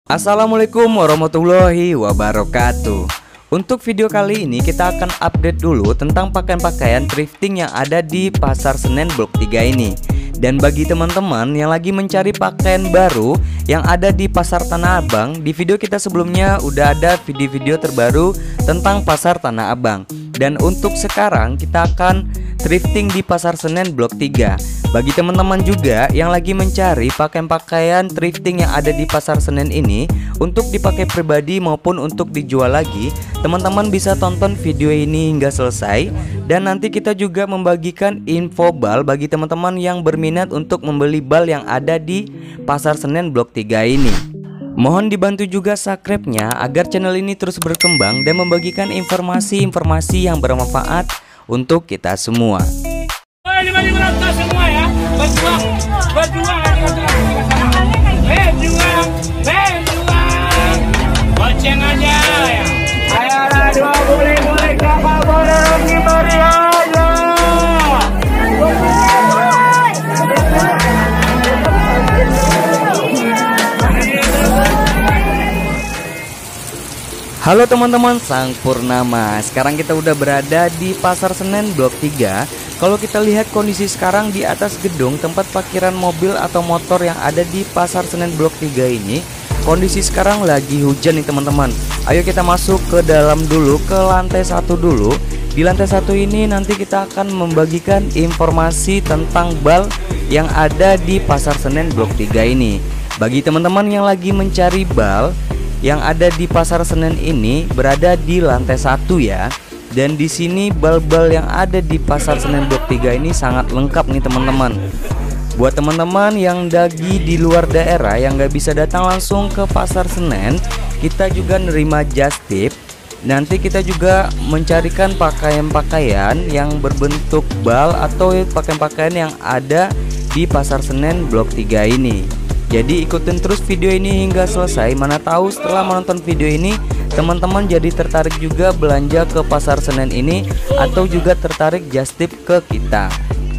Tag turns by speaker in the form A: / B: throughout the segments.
A: Assalamualaikum warahmatullahi wabarakatuh. Untuk video kali ini kita akan update dulu tentang pakaian-pakaian thrifting yang ada di Pasar Senen Blok 3 ini. Dan bagi teman-teman yang lagi mencari pakaian baru yang ada di Pasar Tanah Abang, di video kita sebelumnya udah ada video-video terbaru tentang Pasar Tanah Abang. Dan untuk sekarang kita akan thrifting di Pasar Senen Blok 3. Bagi teman-teman juga yang lagi mencari pakaian-pakaian thrifting yang ada di Pasar Senen ini untuk dipakai pribadi maupun untuk dijual lagi, teman-teman bisa tonton video ini hingga selesai. Dan nanti kita juga membagikan info bal bagi teman-teman yang berminat untuk membeli bal yang ada di Pasar Senen Blok 3 ini. Mohon dibantu juga subscribe-nya agar channel ini terus berkembang dan membagikan informasi-informasi yang bermanfaat untuk kita semua.
B: Semua ya, berjuang, goceng aja ya. Ayolah 20 kapal borong di Mariana.
A: Halo teman-teman Sang Purnama. Sekarang kita udah berada di Pasar Senen Blok 3. Kalau kita lihat kondisi sekarang di atas gedung tempat parkiran mobil atau motor yang ada di Pasar Senen Blok 3 ini, kondisi sekarang lagi hujan nih teman-teman. Ayo kita masuk ke dalam dulu, ke lantai 1 dulu. Di lantai 1 ini nanti kita akan membagikan informasi tentang bal yang ada di Pasar Senen Blok 3 ini. Bagi teman-teman yang lagi mencari bal yang ada di Pasar Senen ini, berada di lantai 1 ya. Dan di sini bal-bal yang ada di Pasar Senen Blok 3 ini sangat lengkap nih teman-teman. Buat teman-teman yang lagi di luar daerah yang nggak bisa datang langsung ke Pasar Senen, kita juga nerima just tip. Nanti kita juga mencarikan pakaian-pakaian yang berbentuk bal atau pakaian-pakaian yang ada di Pasar Senen Blok 3 ini. Jadi ikutin terus video ini hingga selesai. Mana tahu setelah menonton video ini teman-teman jadi tertarik juga belanja ke Pasar Senen ini, atau juga tertarik just tip ke kita.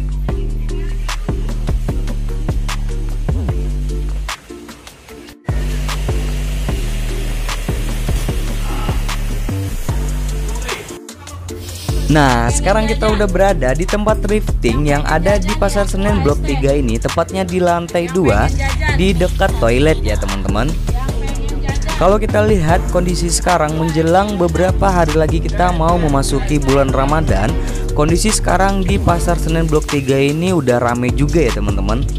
A: Nah, sekarang kita udah berada di tempat thrifting yang ada di Pasar Senen Blok 3 ini, tepatnya di lantai 2 di dekat toilet ya teman-teman. Kalau kita lihat kondisi sekarang menjelang beberapa hari lagi kita mau memasuki bulan Ramadan, kondisi sekarang di Pasar Senen Blok 3 ini udah rame juga ya teman-teman.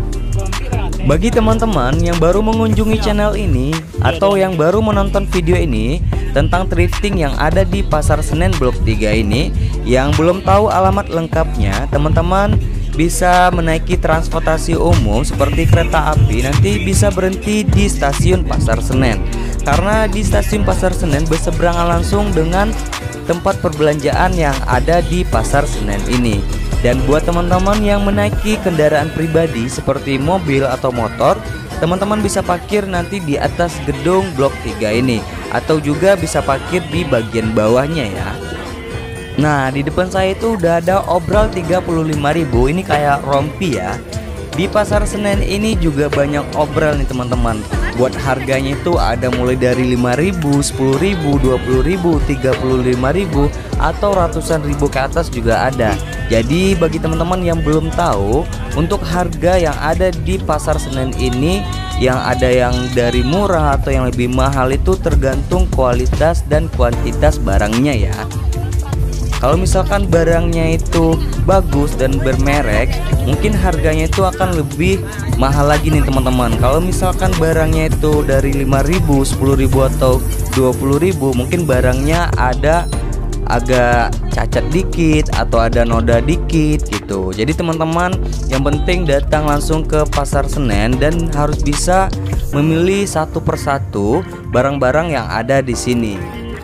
A: Bagi teman-teman yang baru mengunjungi channel ini atau yang baru menonton video ini tentang thrifting yang ada di Pasar Senen Blok 3 ini, yang belum tahu alamat lengkapnya, teman-teman bisa menaiki transportasi umum seperti kereta api. Nanti bisa berhenti di stasiun Pasar Senen, karena di stasiun Pasar Senen berseberangan langsung dengan tempat perbelanjaan yang ada di Pasar Senen ini. Dan buat teman-teman yang menaiki kendaraan pribadi seperti mobil atau motor, teman-teman bisa parkir nanti di atas gedung Blok 3 ini, atau juga bisa parkir di bagian bawahnya ya. Nah, di depan saya itu udah ada obral 35.000. Ini kayak rompi ya. Di Pasar Senen ini juga banyak obral nih teman-teman. Buat harganya itu ada mulai dari 5.000, 10.000, 20.000, 35.000 atau ratusan ribu ke atas juga ada. Jadi bagi teman-teman yang belum tahu, untuk harga yang ada di Pasar Senen ini, yang ada yang dari murah atau yang lebih mahal itu tergantung kualitas dan kuantitas barangnya ya. Kalau misalkan barangnya itu bagus dan bermerek, mungkin harganya itu akan lebih mahal lagi nih teman-teman. Kalau misalkan barangnya itu dari 5.000, 10.000 atau 20.000, mungkin barangnya ada agak cacat dikit atau ada noda dikit gitu. Jadi teman-teman, yang penting datang langsung ke Pasar Senen dan harus bisa memilih satu persatu barang-barang yang ada di sini.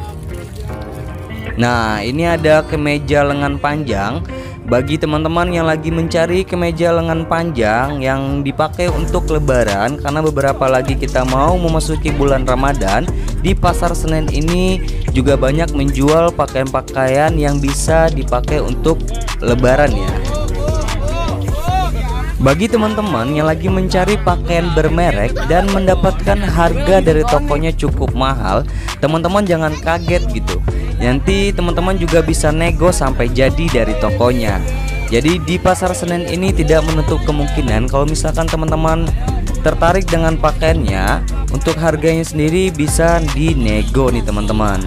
A: Nah, ini ada kemeja lengan panjang. Bagi teman-teman yang lagi mencari kemeja lengan panjang yang dipakai untuk lebaran, karena beberapa lagi kita mau memasuki bulan Ramadan, di Pasar Senen ini juga banyak menjual pakaian-pakaian yang bisa dipakai untuk lebaran ya. Bagi teman-teman yang lagi mencari pakaian bermerek dan mendapatkan harga dari tokonya cukup mahal, teman-teman jangan kaget gitu. Nanti teman-teman juga bisa nego sampai jadi dari tokonya. Jadi di pasar Senen ini tidak menutup kemungkinan kalau misalkan teman-teman tertarik dengan pakaiannya, untuk harganya sendiri bisa dinego nih teman-teman.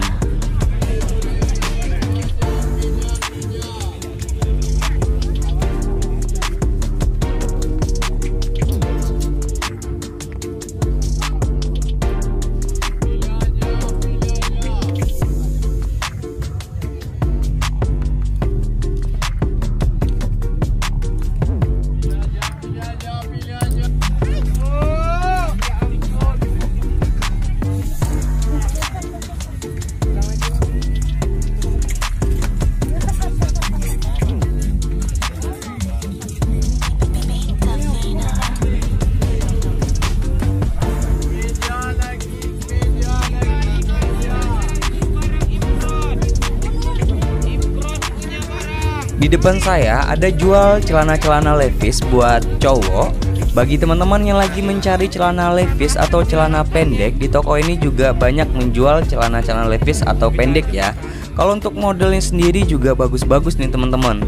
A: Di depan saya ada jual celana-celana Levi's buat cowok. Bagi teman-teman yang lagi mencari celana Levi's atau celana pendek, di toko ini juga banyak menjual celana-celana Levi's atau pendek ya. Kalau untuk modelnya sendiri juga bagus-bagus nih teman-teman.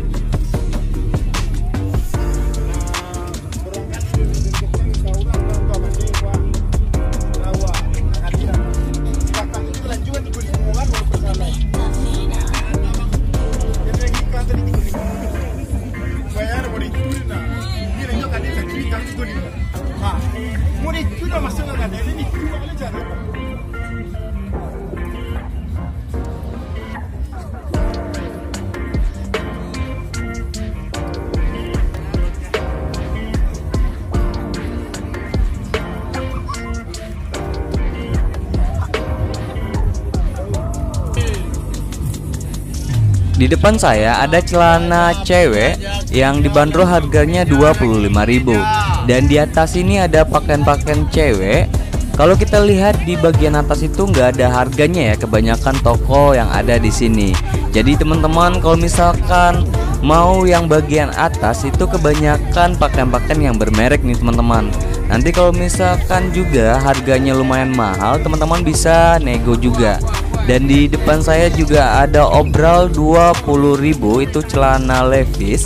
A: Di depan saya ada celana cewek yang dibanderol harganya 25.000. Dan di atas ini ada pakaian-pakaian cewek. Kalau kita lihat di bagian atas itu nggak ada harganya ya, kebanyakan toko yang ada di sini. Jadi teman-teman kalau misalkan mau yang bagian atas itu kebanyakan pakaian-pakaian yang bermerek nih teman-teman. Nanti kalau misalkan juga harganya lumayan mahal, teman-teman bisa nego juga. Dan di depan saya juga ada obral 20.000, itu celana Levi's.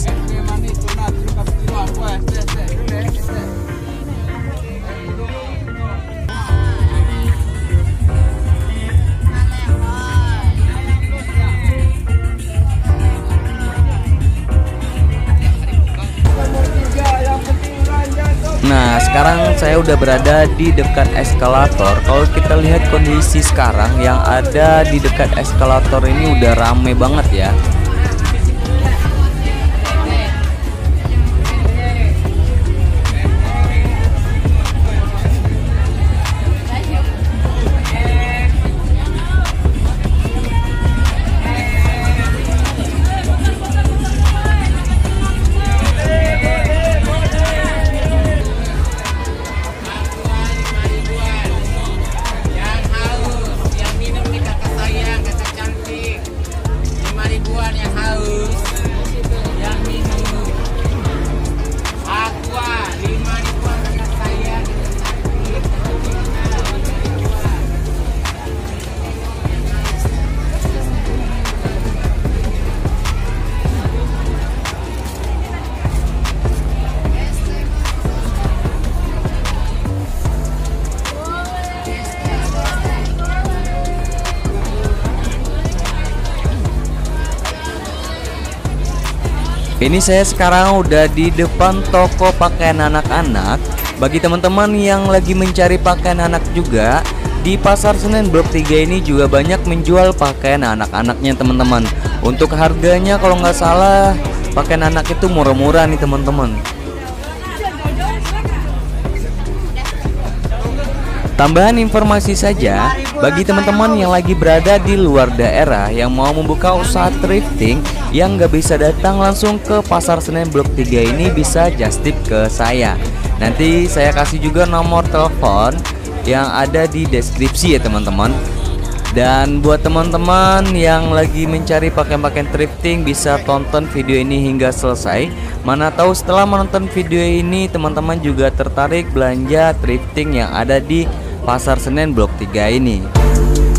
A: Nah, sekarang saya udah berada di dekat eskalator. Kalau kita lihat kondisi sekarang yang ada di dekat eskalator ini udah rame banget ya. Ini saya sekarang udah di depan toko pakaian anak-anak. Bagi teman-teman yang lagi mencari pakaian anak juga, di Pasar Senen Blok 3 ini juga banyak menjual pakaian anak-anaknya teman-teman. Untuk harganya kalau nggak salah pakaian anak itu murah-murah nih teman-teman. Tambahan informasi saja, bagi teman-teman yang lagi berada di luar daerah yang mau membuka usaha thrifting, yang nggak bisa datang langsung ke Pasar Senen Blok 3 ini, bisa just tip ke saya. Nanti saya kasih juga nomor telepon yang ada di deskripsi ya teman-teman. Dan buat teman-teman yang lagi mencari pakaian-pakaian thrifting, bisa tonton video ini hingga selesai. Mana tahu setelah menonton video ini teman-teman juga tertarik belanja thrifting yang ada di Pasar Senen Blok 3 ini.